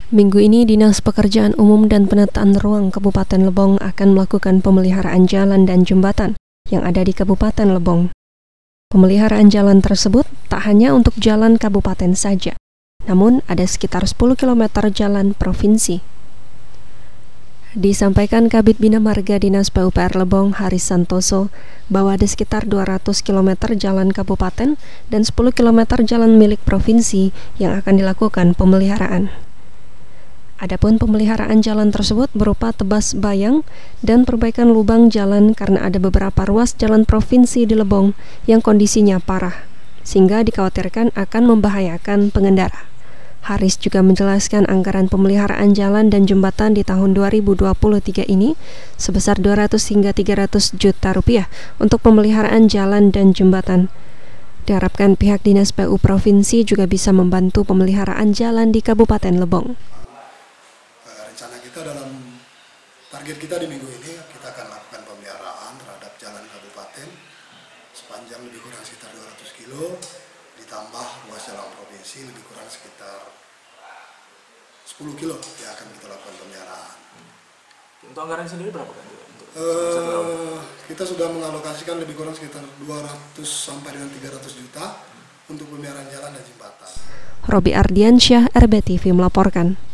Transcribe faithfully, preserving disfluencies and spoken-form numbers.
Minggu ini, Dinas Pekerjaan Umum dan Penataan Ruang Kabupaten Lebong akan melakukan pemeliharaan jalan dan jembatan yang ada di Kabupaten Lebong. Pemeliharaan jalan tersebut tak hanya untuk jalan kabupaten saja, namun ada sekitar sepuluh kilometer jalan provinsi. Disampaikan Kabid Bina Marga Dinas P U P R Lebong, Haris Santoso, bahwa ada sekitar dua ratus kilometer jalan kabupaten dan sepuluh kilometer jalan milik provinsi yang akan dilakukan pemeliharaan. Adapun pemeliharaan jalan tersebut berupa tebas bayang dan perbaikan lubang jalan karena ada beberapa ruas jalan provinsi di Lebong yang kondisinya parah, sehingga dikhawatirkan akan membahayakan pengendara. Haris juga menjelaskan anggaran pemeliharaan jalan dan jembatan di tahun dua ribu dua puluh tiga ini sebesar dua ratus hingga tiga ratus juta rupiah untuk pemeliharaan jalan dan jembatan. Diharapkan pihak Dinas P U Provinsi juga bisa membantu pemeliharaan jalan di Kabupaten Lebong. Rencana kita dalam target kita di minggu ini, kita akan lakukan pemeliharaan terhadap jalan kabupaten sepanjang lebih kurang sekitar dua ratus kilo, ditambah ruas jalan provinsi lebih kurang sekitar sepuluh kilo yang akan kita lakukan pemeliharaan. Untuk anggaran sendiri berapa kan? Uh, kita sudah mengalokasikan lebih kurang sekitar dua ratus sampai dengan tiga ratus juta untuk pemeliharaan jalan dan jembatan. Robi Ardiansyah, R B T V melaporkan.